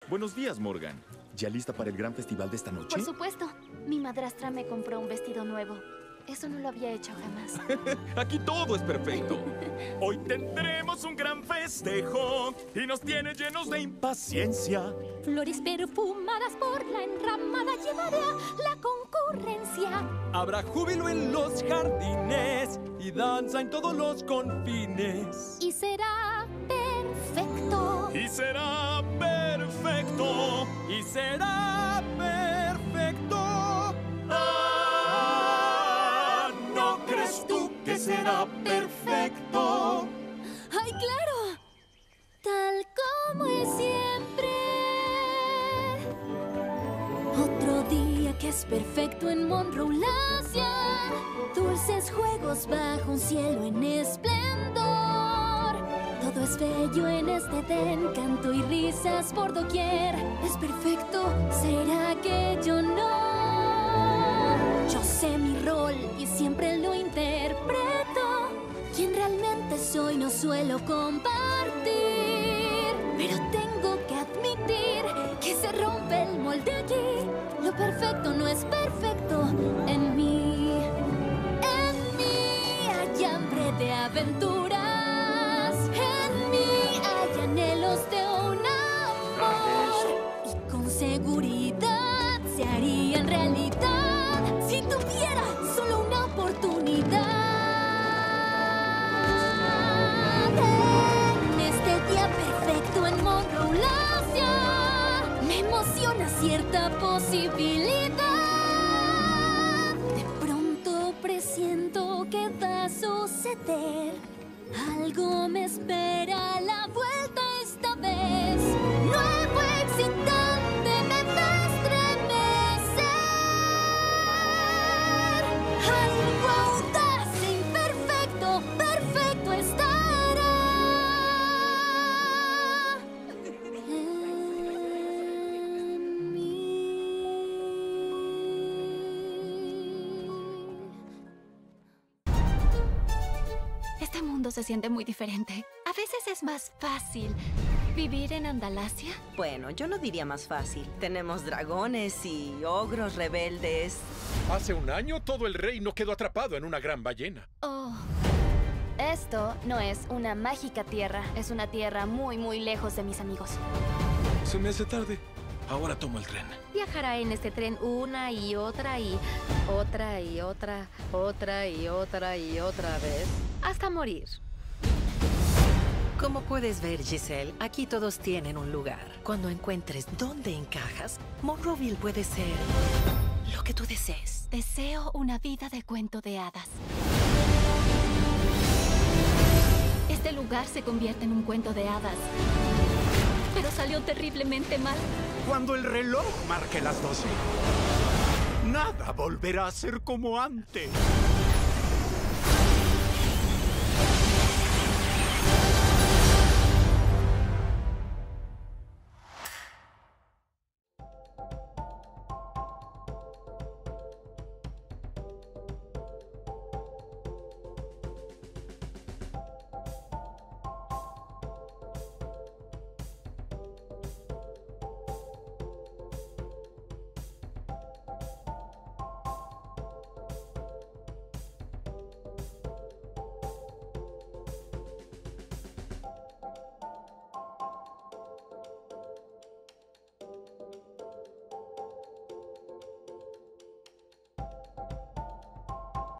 Buenos días, Morgan. ¿Ya lista para el gran festival de esta noche? Por supuesto. Mi madrastra me compró un vestido nuevo. Eso no lo había hecho jamás. Aquí todo es perfecto. Hoy tendremos un gran festejo y nos tiene llenos de impaciencia. Flores perfumadas por la enramada llevaré a la concurrencia. Habrá júbilo en los jardines y danza en todos los confines. Y será perfecto. Y será perfecto. Y será perfecto. ¿No crees tú que será perfecto? ¡Ay, claro! Tal como es siempre. Otro día que es perfecto en Monroe-Lacia. Dulces juegos bajo un cielo en esplendor. Todo es bello en este Edén, canto y risas por doquier. Es perfecto, ¿será que yo no? Yo sé mi rol y siempre lo interpreto. Quien realmente soy no suelo compartir, pero tengo que admitir que se rompe el molde aquí. Lo perfecto no es perfecto en mí. En mí hay hambre de aventuras. En mí hay anhelos de un amor. Y con seguridad se harían realidad si tuviera solo una oportunidad. En este día perfecto en Monroe-Lacia me emociona cierta posibilidad. De pronto presiento que va a suceder. Algo me espera a la vuelta esta vez. Nuevo, excitante, me va a estremecer. Algo audaz e imperfecto, perfecto estará. En mí. Este mundo se siente muy diferente. A veces es más fácil vivir en Andalasia. Bueno, yo no diría más fácil. Tenemos dragones y ogros rebeldes. Hace un año todo el reino quedó atrapado en una gran ballena. Oh. Esto no es una mágica tierra. Es una tierra muy, muy lejos de mis amigos. Se me hace tarde. Ahora tomo el tren. Viajará en este tren una y otra y otra y otra, otra y otra y otra vez, hasta morir. Como puedes ver, Giselle, aquí todos tienen un lugar. Cuando encuentres dónde encajas, Monroeville puede ser lo que tú desees. Deseo una vida de cuento de hadas. Este lugar se convierte en un cuento de hadas. Pero salió terriblemente mal. Cuando el reloj marque las 12, nada volverá a ser como antes.